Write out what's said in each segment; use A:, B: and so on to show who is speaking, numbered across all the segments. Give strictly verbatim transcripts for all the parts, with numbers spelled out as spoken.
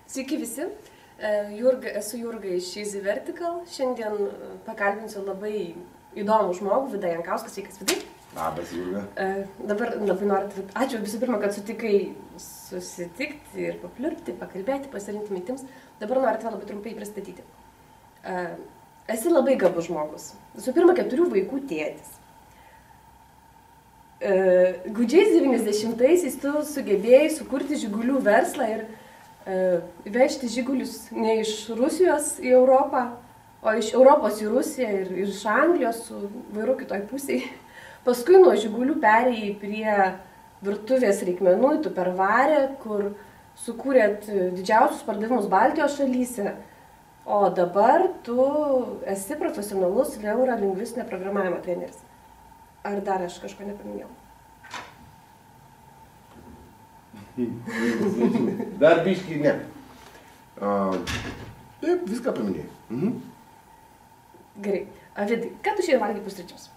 A: Sveiki visi, Jurga, esu Jurga iš Easy Vertical. Šiandien pakalbinsiu labai įdomų žmogų, Vidą Jankauską. Sveikas, Vidai.
B: Labas, Jurga.
A: Dabar labai noriu, ačiū visų pirma, kad sutikai susitikti ir papliurpti, pakalbėti, pasirinkti mintims. Dabar noriu tave labai trumpai pristatyti. Esi labai gabus žmogus. Visų pirma, keturių vaikų tėtis. Gūdžiais devyniasdešimtaisiais tu sugebėjai sukurti žigulių verslą ir uh, vežti žigulius ne iš Rusijos į Europą, o iš Europos į Rusiją ir iš Anglijos su vairu kitoj pusėje. Paskui nuo žigulių perėjai prie virtuvės reikmenų į Tupperware, kur sukūrėt didžiausius pardavimus Baltijos šalyse, o dabar tu esi profesionalus neurolingvistinio programavimo treneris. Ar dar aš kažko nepaminėjau?
B: Dar biškį ne. Uh, taip, viską paminėjai. Mhm.
A: Gerai. Vidai, ką tu šiandien valgai pusryčius?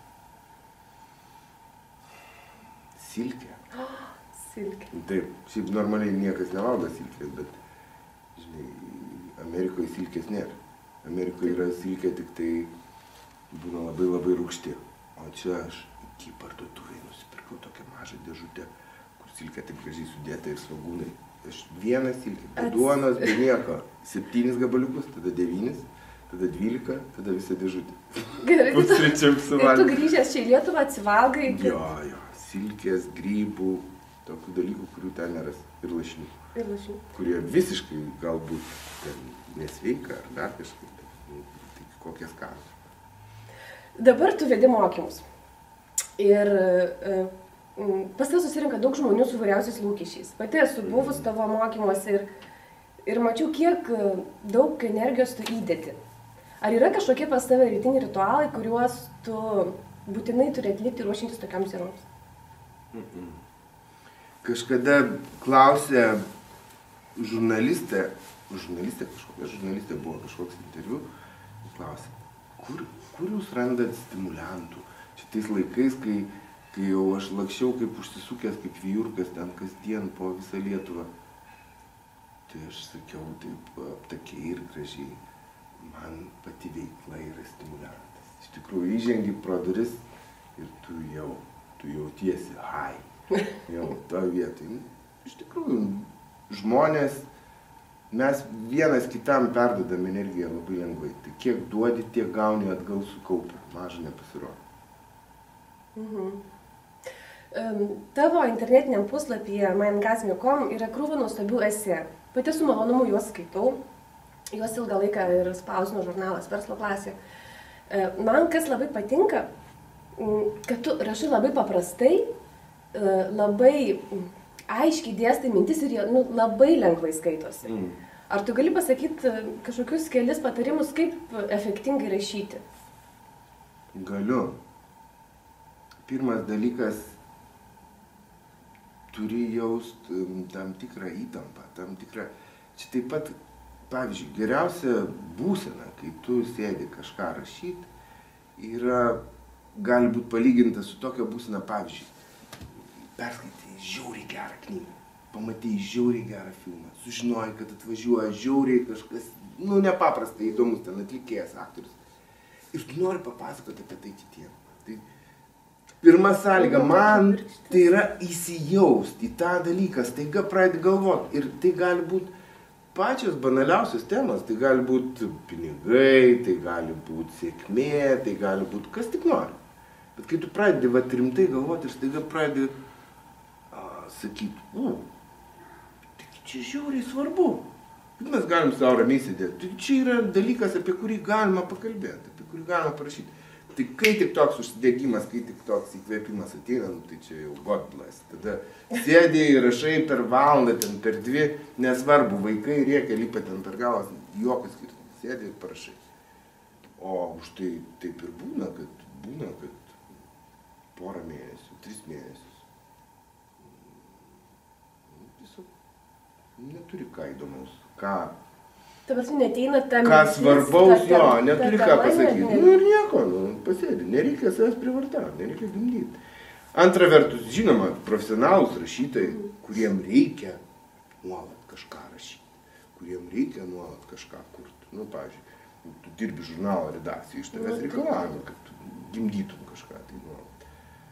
B: Silkę.
A: Oh, silkę.
B: Taip, šiaip normaliai niekas nevalgo silkės, bet, žinai, Amerikoje silkės nėra. Amerikoje yra silkė, tik tai būna labai labai rūgšti. O čia aš iki parduotuvėje nusipirkau tokią mažą dėžutę, kur silkė taip gražiai sudėta ir svagūnai. Aš vieną silkę, be duonos, be nieko. Septynis gabaliukus, tada devynis, tada dvylika, tada visą dėžutę.
A: Gerai,
B: pusryčiam suvalgyti.
A: Ir tu grįžęs čia į Lietuvą atsivalgai?
B: Jo, jo, silkės, grybų, tokių dalykų, kurių ten neras. Ir lašinių.
A: Ir lašinių. Kurie
B: visiškai galbūt ten nesveika ar dar kažkaip, tai kokie skanūs.
A: Dabar tu vedi mokymus ir e, pas tave susirinka daug žmonių su vairiausiais lūkesčiais. Pati esu buvus tavo mokymuose ir, ir mačiau, kiek daug energijos tu įdedi. Ar yra kažkokie pas tave rytiniai ritualai, kuriuos tu būtinai turi atlikti ruošintis tokiams dienoms?
B: Mm-mm. Kažkada klausė žurnalistė, žurnalistė kažkokia, žurnalistė buvo kažkoks interviu, klausė, kur Kur jūs randat stimuliantų? Šitais laikais, kai, kai jau aš lakščiau kaip užsisukęs, kaip vijurkas ten kasdien po visą Lietuvą. Tai aš sakiau taip aptakiai ir gražiai, man pati veikla yra stimuliantas. Iš tikrųjų, įžengi pro duris ir tu jau, tu jautiesi hai. Jau to vietoj. Iš tikrųjų, žmonės, mes vienas kitam perdodam energiją labai lengvai. Tai kiek duodi, tiek gauni atgal sukaupę. Maža nepasirodo.
A: Mhm. Um, tavo internetiniam puslapyje mindgas taškas com yra krūva nuostabių esė. Pati su malonumu juos skaitau. Juos ilgą laiką ir spausino žurnalas Verslo klasė. Man kas labai patinka, kad tu rašai labai paprastai, labai aiškiai dėstai mintis ir jie nu, labai lengvai skaitosi. Mm. Ar tu gali pasakyti kažkokius kelis patarimus, kaip efektingai rašyti?
B: Galiu. Pirmas dalykas, turi jaust tam tikrą įtampą, tam tikrą... Čia taip pat, pavyzdžiui, geriausia būsena, kai tu sėdi kažką rašyti, yra, gali būti palyginta su tokia būsena, pavyzdžiui, perskaitai žiauriai gerą knygą, pamatai žiauriai gerą filmą, sužinojai, kad atvažiuoja žiauriai kažkas, nu, nepaprastai įdomus ten atlikėjas, aktorius. Ir tu nori papasakoti apie tai kitiem. Tai pirma sąlyga man tai yra įsijausti į tą dalyką, staiga pradedi galvoti. Ir tai gali būti pačios banaliausios temos, tai gali būti pinigai, tai gali būti sėkmė, tai gali būti kas tik nori. Bet kai tu pradedi va, rimtai galvoti ir staiga pradedi sakyti, u, tik čia žiauriai svarbu. Bet mes galim savo ramiai sėdėti. Tai čia yra dalykas, apie kurį galima pakalbėti, apie kurį galima parašyti. Tai kai tik toks užsidėgymas, kai tik toks įkvėpimas ateina, nu, tai čia jau God bless. Tada sėdė ir rašai per valandą, ten per dvi, nesvarbu, vaikai rėkia, lipa ten per galvas, jokas skirti, sėdė ir parašai. O už tai taip ir būna, kad būna, kad porą mėnesių, tris mėnesius. Neturi ką įdomaus, ką...
A: Ta prasme, neteina ta
B: ką svarbaus, jo, neturi ką pasakyti. Nu ir nieko, nu, pasėdi, nereikia savęs privartauti, nereikia gimdyti. Antra vertus, žinoma, profesionalūs rašytojai, kuriem reikia nuolat kažką rašyti, kuriem reikia nuolat kažką kurti. Nu, pavyzdžiui, tu dirbi žurnalo redakcijai, iš tavęs reikalavimai, kad tu gimdytum kažką. Tai, nuolat.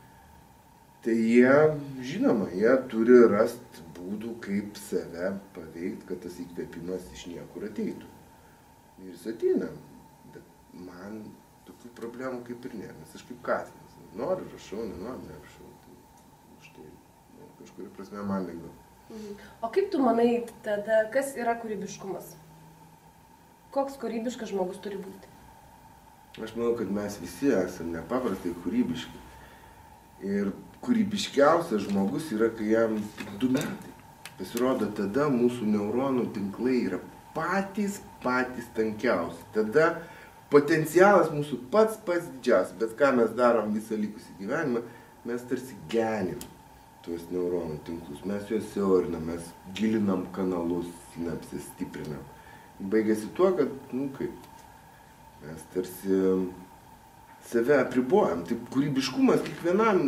B: Tai jie, žinoma, jie turi rasti būdų, kaip save paveikti, kad tas įkvėpimas iš niekur ateitų. Ir jis ateina, bet man tokių problemų kaip ir nėra, nes aš kaip katinas. Noriu, rašau, nenoriu, nerašau. Tai štai, nu, kažkuria prasme man lengviau.
A: O kaip tu manai, tada kas yra kūrybiškumas? Koks kūrybiškas žmogus turi būti?
B: Aš manau, kad mes visi esame nepaprastai kūrybiški. Ir kūrybiškiausias žmogus yra, kai jam tik du metai. Pasirodo, tada mūsų neuronų tinklai yra patys, patys tankiausi. Tada potencialas mūsų pats pats didžiausias. Bet ką mes darom visą likusį gyvenimą, mes tarsi genim tuos neuronų tinklus. Mes juos siaurinam, mes gilinam kanalus, sinapses stiprinam. Baigėsi tuo, kad, nu kaip, mes tarsi save apribojam. Taip, kūrybiškumas kiekvienam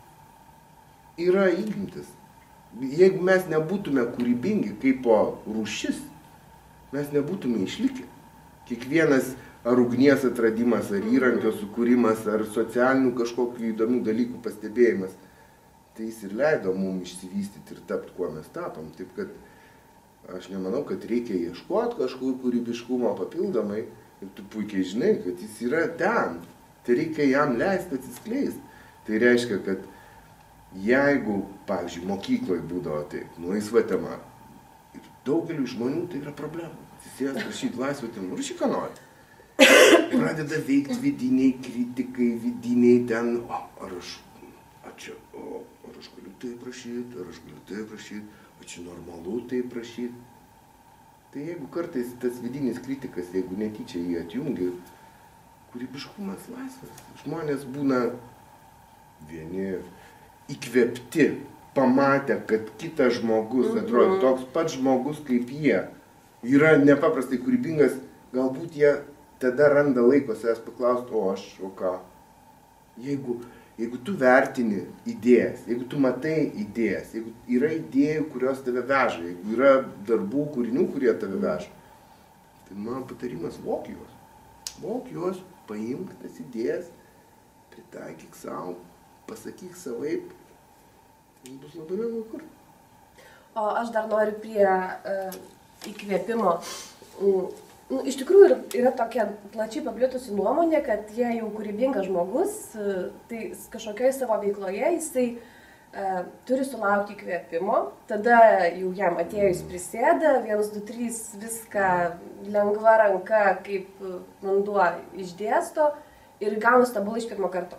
B: yra įgimtas. Jeigu mes nebūtume kūrybingi kaip po rūšis, mes nebūtume išlikę. Kiekvienas ar ugnies atradimas, ar įrankio sukūrimas, ar socialinių kažkokių įdomių dalykų pastebėjimas, tai jis ir leido mums išsivystyti ir tapti, kuo mes tapom. Taip, kad aš nemanau, kad reikia ieškoti kažkur kūrybiškumo papildomai. Ir tu puikiai žinai, kad jis yra ten. Tai reikia jam leisti atsiskleisti. Tai reiškia, kad jeigu, pavyzdžiui, mokykloje būdavo taip, nu, laisva tema, ir daugeliu žmonių tai yra problema. Atsisės rašyti laisvą temą, rašyk, ką nori. Pradeda veikti vidiniai kritikai, vidiniai ten, o, ar aš, a čia, o, ar aš galiu taip rašyti, ar aš galiu taip rašyti, o čia normalu taip rašyti. Tai jeigu kartais tas vidinis kritikas, jeigu netyčia jį atjungi, kūrybiškumas laisvas. Žmonės būna vieni įkvėpti, pamatę, kad kitas žmogus atrodo toks pats žmogus kaip jie, yra nepaprastai kūrybingas, galbūt jie tada randa laiko savęs paklausti, o aš, o ką. Jeigu, jeigu tu vertini idėjas, jeigu tu matai idėjas, jeigu yra idėjų, kurios tave veža, jeigu yra darbų, kūrinių, kurie tave veža, tai mano patarimas, vok juos. Vok juos, paimk tas idėjas, pritaikyk savo, pasakyk savaip, tai bus labai lengva kurti.
A: O aš dar noriu prie uh, įkvėpimo. Mm. Nu, iš tikrųjų yra tokia plačiai paplitusi nuomonė, kad jei jau kūrybingas žmogus, tai kažkokioje savo veikloje jisai e, turi sulaukti įkvėpimo, tada jau jam atėjus prisėda, vienas, du, trys, viską lengva ranka kaip vanduo išdėsto ir gauna stabulą iš pirmo karto.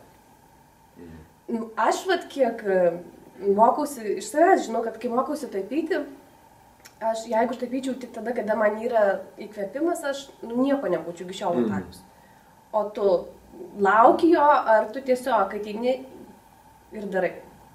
A: Nu, aš vat kiek mokausi iš savęs, žinau, kad kai mokausi tapyti, aš, jeigu aš tapyčiau tik tada, kada man yra įkvėpimas, aš nu, nieko nebūčiau iki šiol nutarius. O tu lauki jo, ar tu tiesiog ateini ir darai?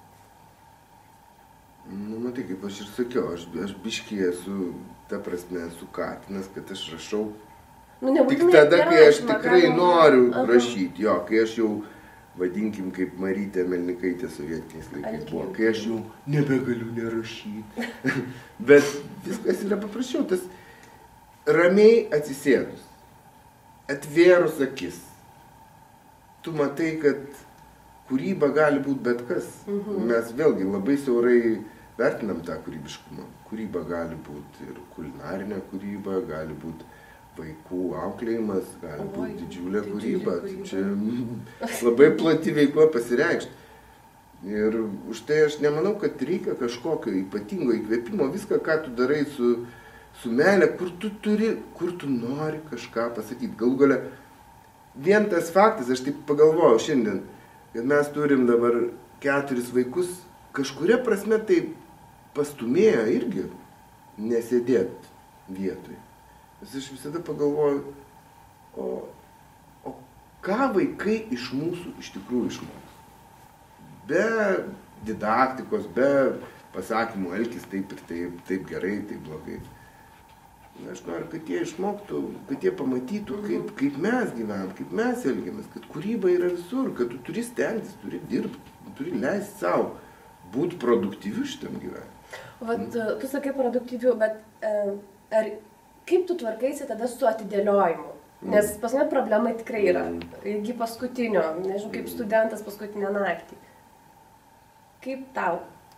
B: Nu, matai, kaip aš ir sakiau, aš, aš biškiai esu, ta prasme, esu katinas, kad aš rašau nu, tik tada, kai aš tikrai noriu Aha. rašyti, jo, kai aš jau, vadinkim, kaip Marytė Melnikaitė sovietiniais laikais buvo, kai aš jau nebegaliu nerašyti. Bet viskas yra paprasčiau, tas ramiai atsisėdus, atvėrus akis. Tu matai, kad kūryba gali būti bet kas. Mhm. Mes vėlgi labai siaurai vertinam tą kūrybiškumą. Kūryba gali būti ir kulinarinė kūryba, gali būti vaikų auklėjimas, gali Oi, būti didžiulė, didžiulė kūryba. kūryba. Čia labai plati veikla pasireikšti. Ir už tai aš nemanau, kad reikia kažkokio ypatingo įkvėpimo. Viską, ką tu darai su, su meile, kur tu turi, kur tu nori kažką pasakyti. Galų gale, vien tas faktas, aš taip pagalvojau šiandien, kad mes turim dabar keturis vaikus, kažkuria prasme tai pastumėjo irgi nesėdėt vietoj. Nes aš visada pagalvoju, o, o ką vaikai iš mūsų iš tikrųjų išmoks? Be didaktikos, be pasakymų elkis taip ir taip, taip gerai, taip blogai. Aš noriu, kad jie išmoktų, kad jie pamatytų, kaip, kaip mes gyvenam, kaip mes elgiamės, kad kūryba yra visur, kad tu turi stengtis, turi dirbti, turi leisti savo būti produktyviu šitam gyvenimui.
A: Vat, tu sakai produktyviu, bet ar kaip tu tvarkaisi tada su atidėliojimu? Nes pas mane problemai tikrai yra. Iki paskutinio, nežinau, kaip studentas paskutinę naktį. Kaip tau?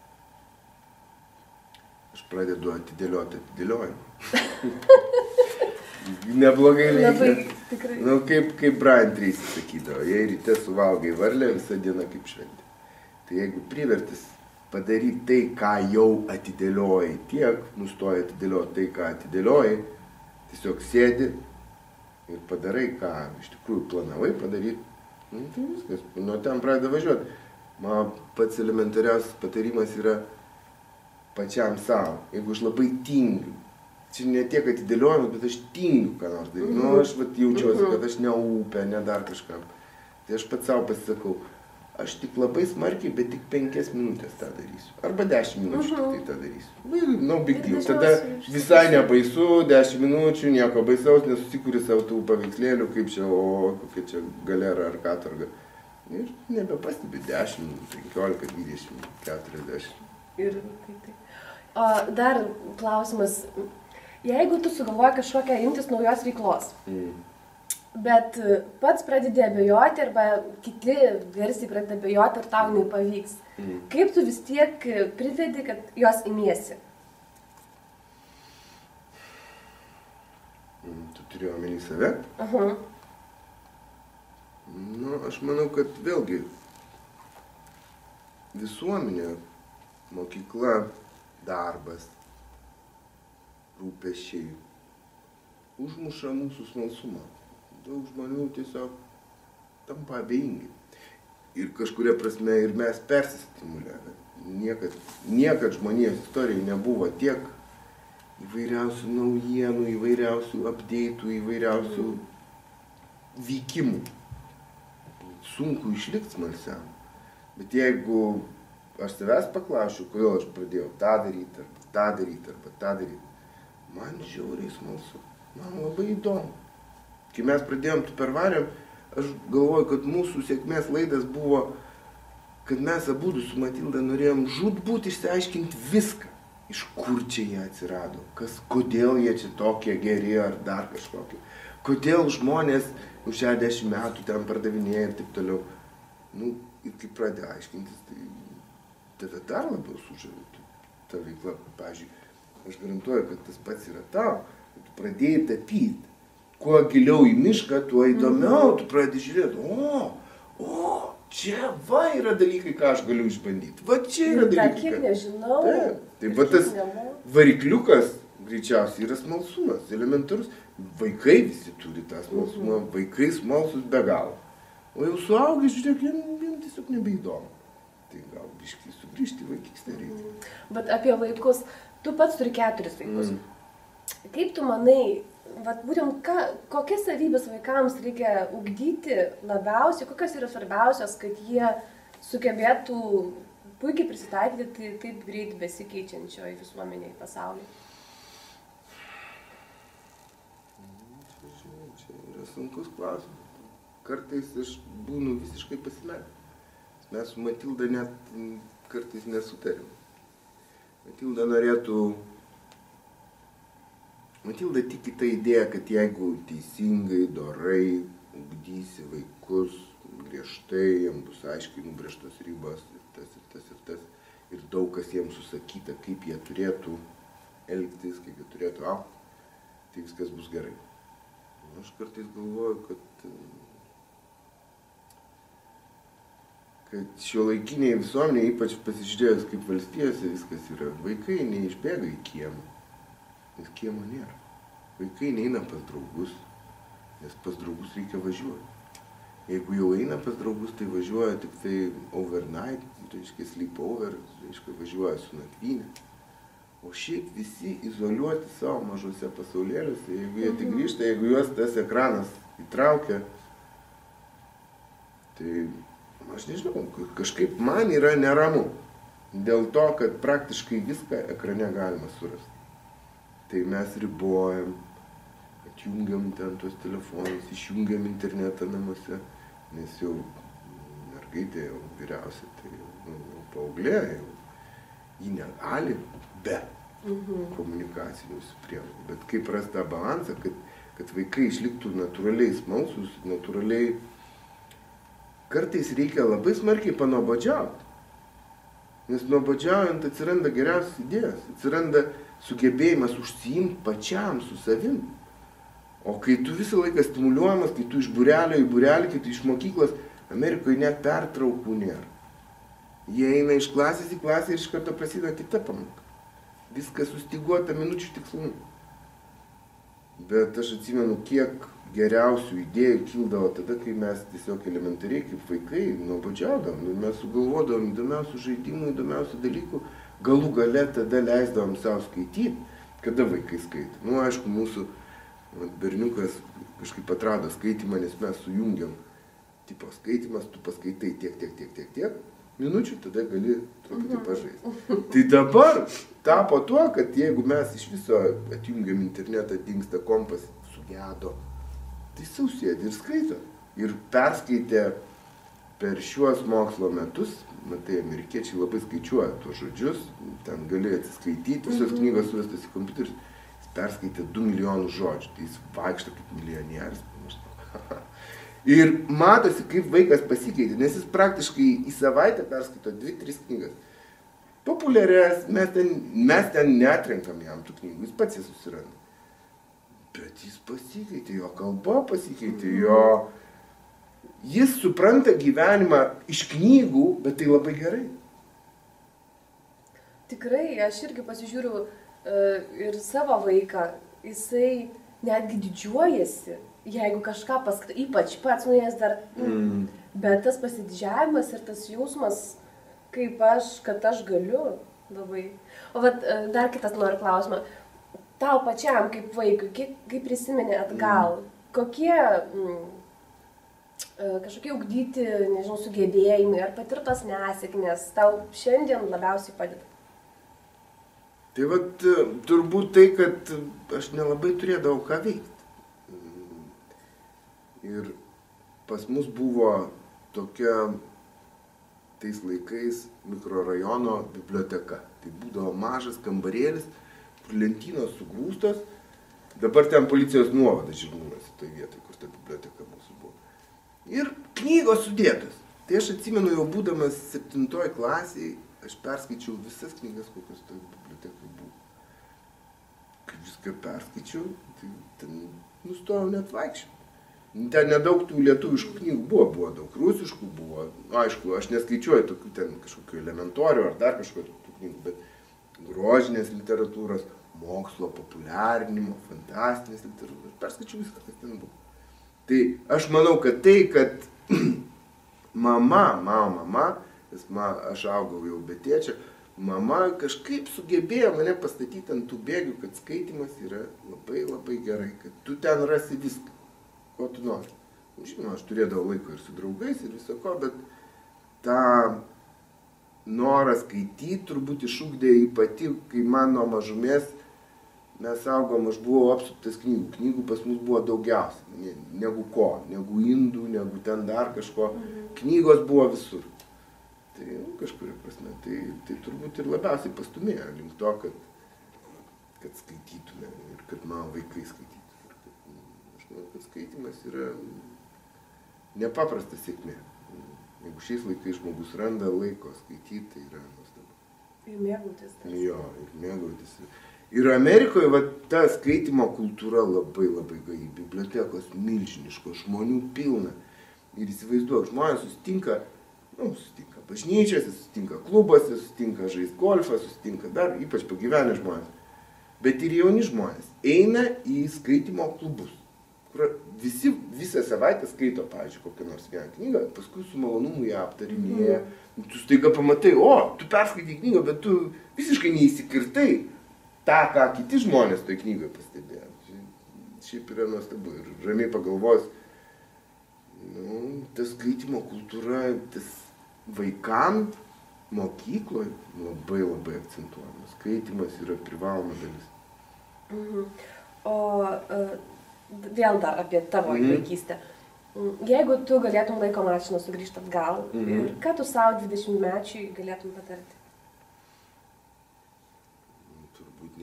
B: Aš pradedu atidėlioti atidėliojimą. Neblogai veikia.
A: Labai, tikrai.
B: Nu, kaip, kaip Brian Tracy sakydavo, jei ryte suvalgai varlę, visą dieną kaip šventė. Tai jeigu privertis padaryti tai, ką jau atidėliojai, tiek nustoji atidėlioti tai, ką atidėliojai, tiesiog sėdi ir padarai, ką iš tikrųjų planavai padaryti, nu, tai viskas, nuo ten pradeda važiuoti. Man pats elementariausias patarimas yra pačiam savo. Jeigu aš labai tingiu, čia ne tiek atidėliojimas, bet aš tingiu ką nors daryti. Nu, aš vat jaučiuosi, kad aš ne upė, ne dar kažkam. Tai aš pats savo pasisakau, aš tik labai smarkiai, bet tik penkias minutės tą darysiu. Arba dešimt minučių tik tai tą darysiu. No big deal. Tada visai nebaisu, dešimt minučių, nieko baisaus, nesusikuri savo tų paveikslėlių, kaip čia, o kokia čia galera ar katorga. Ir nebepastebi dešimt, penkiolika, dvidešimt, keturiasdešimt.
A: Ir tai tai. O dar klausimas, jeigu tu sugalvoji kažkokią imtis naujos veiklos, mm. bet pats pradedi abejoti arba kiti garsiai pradeda abejoti, ar tau nepavyks, mm. kaip tu vis tiek pridedi, kad jos imiesi?
B: Mm, tu turi omeny save?
A: Aha.
B: Nu, aš manau, kad vėlgi visuomenė, mokykla, darbas, rūpesčiai užmuša mūsų smalsumą. Daug žmonių tiesiog tampa abejingi. Ir kažkuria prasme ir mes persistimuliavę. Niekad, niekad žmonijos istorijai nebuvo tiek įvairiausių naujienų, įvairiausių update'ų, įvairiausių vykimų. Sunku išlikti smalsiam. Bet jeigu aš savęs paklausčiau, kodėl aš pradėjau tą daryti, arba tą daryti, arba tą daryti, man žiauriai smalsu. Man labai įdomu. Kai mes pradėjom tu pervarėm, aš galvoju, kad mūsų sėkmės laidas buvo, kad mes abudu su Matilda norėjom žūtbūt išsiaiškinti viską. Iš kur čia jie atsirado, kas, kodėl jie čia tokie geri ar dar kažkokie. Kodėl žmonės už šešiasdešimt metų ten pardavinėja ir taip toliau. Nu, ir kai pradėjo aiškintis, tai tave dar labiau sužavėtų ta veikla. Pavyzdžiui, aš garantuoju, kad tas pats yra tau. Tu pradėjai tapyti. Kuo giliau į mišką, tuo įdomiau, tu pradedi žiūrėti, o, o, čia va yra dalykai, ką aš galiu išbandyti. Va čia yra dalykai.
A: Dar kiek nežinau.
B: Taip, tai va tas varikliukas greičiausiai yra smalsumas, elementarus. Vaikai visi turi tą smalsumą, vaikai smalsus be galo. O jau suaugę, žiūrėk, jiem, jiem tiesiog nebeįdomu. Tai gal biškai sugrįžti vaikystę reikia.
A: Bet apie vaikus, tu pats turi keturis vaikus. Mm. Kaip tu manai, vat, būtent ką, kokias savybės vaikams reikia ugdyti labiausiai, kokios yra svarbiausios, kad jie sugebėtų puikiai prisitaikyti tai, taip greit besikeičiančioje visuomenėje pasaulyje?
B: Čia yra sunkus klausimas. Kartais aš būnu visiškai pasimetęs. Mes su Matilda net kartais nesutarėm. Matilda norėtų... Matilda tiki tą idėją, kad jeigu teisingai, dorai, ugdysi vaikus, griežtai, jiems bus aiškiai nubrėžtos ribos ir tas, ir tas, ir tas, ir daug kas jiems susakyta, kaip jie turėtų elgtis, kaip jie turėtų augti, tai viskas bus gerai. Aš kartais galvoju, kad, kad šiuolaikiniai visuomeniai, ypač pasižiūrėjus, kaip valstijose viskas yra, vaikai neišbėga į kiemą, nes kiemo nėra. Vaikai neina pas draugus, nes pas draugus reikia važiuoti. Jeigu jau eina pas draugus, tai važiuoja tik tai overnight, reiškia sleepover, reiškia važiuoja su nakvynė. O šiaip visi izoliuoti savo mažose pasaulėliuose, jeigu jie tik grįžta, jeigu juos tas ekranas įtraukia, tai aš nežinau, kažkaip man yra neramu. Dėl to, kad praktiškai viską ekrane galima surasti. Tai mes ribojam, atjungiam ten tuos telefonus, išjungiam internetą namuose, nes jau mergaitė jau vyriausia, tai jau, nu, jau paauglė, jau jį negali, bet
A: mhm.
B: komunikacinių priemonių. Bet kaip rasti tą balansą, kad, kad vaikai išliktų natūraliai smalsus, natūraliai. Kartais reikia labai smarkiai panuobodžiauti. Nes nuobodžiaujant atsiranda geriausias idėjas, atsiranda sugebėjimas užsiimti pačiam su savim. O kai tu visą laiką stimuliuojamas, kai tu iš būrelio į būrelį, kai tu iš mokyklos, Amerikoje net pertraukų nėra. Jie eina iš klasės į klasę ir iš karto prasideda kita pamoka. Viskas sustiguota minučių tikslumu. Bet aš atsimenu, kiek geriausių idėjų kildavo tada, kai mes tiesiog elementariai kaip vaikai nuobodžiaudavom. Mes sugalvodavom įdomiausių žaidimų, įdomiausių dalykų. Galų gale tada leisdavom savo skaityti, kada vaikai skaito. Nu, aišku, mūsų berniukas kažkaip atrado skaitimą, nes mes sujungiam tipo skaitymas, tu paskaitai tiek, tiek, tiek, tiek, tiek minučių, tada gali truputį pažaisti. Tai dabar tapo tuo, kad jeigu mes iš viso atjungiam internetą, dingsta kompas, sugedo, tai sausėdi ir skaito. Ir perskaitė per šiuos mokslo metus, matai, amerikiečiai labai skaičiuoja tuos žodžius, ten gali atsiskaityti, visos knygos suvestas į kompiuterius, jis perskaitė du milijonus žodžių, tai jis vaikšto kaip milijonierius. Ir matosi, kaip vaikas pasikeitė, nes jis praktiškai į savaitę perskaito dvi, tris knygas. Populiarias, mes ten, mes ten netrenkam jam tų knygų, jis pats jas susiranda. Bet jis pasikeitė, jo kalba pasikeitė, jo... Jis supranta gyvenimą iš knygų, bet tai labai gerai.
A: Tikrai, aš irgi pasižiūriu uh, ir savo vaiką, jisai netgi didžiuojasi, jeigu kažką paskaito, ypač pats nuėjęs dar, mm. bet tas pasididžiavimas ir tas jausmas, kaip aš, kad aš galiu labai. O vat, uh, dar kitas noriu klausimą, tau pačiam kaip vaikui, kaip, kaip prisimeni atgal, mm. kokie... Mm, kažkokie ugdyti, nežinau, sugebėjimai ar patirtos nesėkmės tau šiandien labiausiai padeda?
B: Tai vat, turbūt tai, kad aš nelabai turėdavau ką veikti. Ir pas mus buvo tokia tais laikais mikrorajono biblioteka. Tai būdavo mažas kambarėlis, kur lentynos sugrūstos. Dabar ten policijos nuovadas Žirmūnuose, toj vietoj, kur ta biblioteka mūsų buvo. Ir knygos sudėtos. Tai aš atsimenu, jau būdamas septintoj klasiai, aš perskaičiau visas knygas, kokios toj bibliotekai buvo. Kai viską perskaičiau, tai ten nustojau net vaikščioti. Ten nedaug tų lietuviškų knygų buvo, buvo daug rusiškų, buvo, aišku, aš neskaičiuoju tokių ten kažkokių elementorių ar dar kažkokių tų knygų, bet grožinės literatūros, mokslo, populiarinimo, fantastinės literatūros, perskaičiau viską, kas ten buvo. Tai aš manau, kad tai, kad mama, mama, mama, nes ma, aš augau jau be tėčio, mama kažkaip sugebėjo mane pastatyti ant tų bėgių, kad skaitimas yra labai labai gerai, kad tu ten rasi viską, ko tu nori. Žinoma, aš turėdavau laiko ir su draugais ir viso ko, bet tą norą skaityti turbūt išugdė ypati, kai man nuo mažumės mes augom, aš buvau apsuptas knygų. Knygų pas mus buvo daugiausia, negu ko, negu indų, negu ten dar kažko. Mhm. Knygos buvo visur. Tai nu, kažkuria prasme, tai, tai turbūt ir labiausiai pastumėjo link to, kad, kad skaitytume ir kad mano vaikai skaitytų. Ir kad, aš manau, kad skaitimas yra nepaprasta sėkmė. Jeigu šiais laikais žmogus randa laiko skaityti, tai yra nuostabu.
A: Ir mėgautis.
B: Jo, ir mėgautis. Ir Amerikoje va, ta skaitimo kultūra labai labai gaji, bibliotekos milžiniškos, žmonių pilna. Ir įsivaizduok, žmonės susitinka, nu, susitinka bažnyčiose, susitinka klubuose, susitinka žais golfą, susitinka dar, ypač pagyvenę žmonės. Bet ir jauni žmonės eina į skaitimo klubus, kur visi visą savaitę skaito, pavyzdžiui, kokią nors vieną knygą, paskui su malonumu ją aptarinėja. Mm. Tu staiga pamatai, o, tu perskaitai knygą, bet tu visiškai neįsikirtai tą, ką kiti žmonės toj knygoje pastebėjo. Šiaip yra nuostabu. Ir ramiai pagalvos, nu, tas skaitimo kultūra, tas vaikam mokykloje labai labai akcentuojamas. Skaitimas yra privaloma dalis.
A: Mhm. O uh, vėl dar apie tavo mhm. vaikystę. Jeigu tu galėtum laiko mašiną sugrįžti atgal, mhm. ir ką tu savo dvidešimtmečiui galėtum patarti?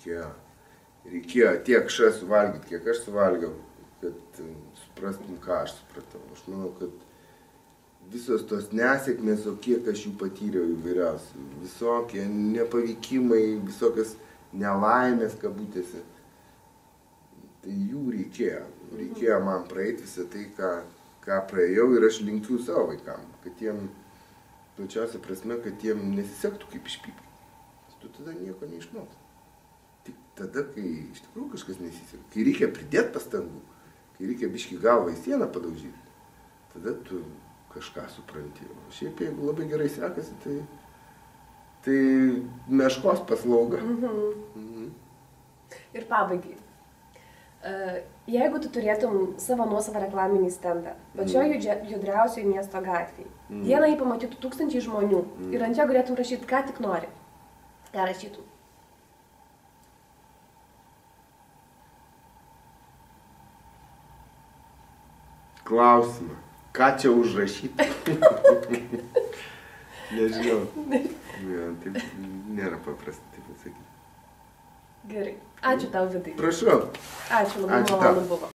B: reikėjo, reikėjo tiek š suvalgyti, kiek aš suvalgiau, kad suprastum, ką aš supratau. Aš manau, kad visos tos nesėkmės, o kiek aš jų patyriau įvairiausių, visokie nepavykimai, visokios nelaimės kabutėse, tai jų reikėjo. Reikėjo man praeiti visą tai, ką, ką praėjau ir aš linkiu savo vaikam, kad jiem, plačiausia prasme, kad jiem nesisektų kaip išpypti. Tu tada nieko neišmoksi. Tik tada, kai iš tikrųjų kažkas nesiseka, kai reikia pridėti pastangų, kai reikia biškį galvą į sieną padaužyti, tada tu kažką supranti. O šiaip, jeigu labai gerai sekasi, tai, tai meškos paslauga.
A: Mhm.
B: Mhm.
A: Ir pabaigai. Jeigu tu turėtum savo nuosavą reklaminį stendą, pačioj mm. judriausioj miesto gatvėje, mm. dieną jį pamatytų tūkstančiai žmonių mm. ir ant jo galėtum rašyti, ką tik nori. Ką rašytum?
B: Klausimą. Ką čia užrašyti? Nežinau. Ja, taip nėra paprasta taip atsakyti.
A: Gerai. Ačiū tau, Vidai.
B: Prašau.
A: Ačiū, labai malonu buvo.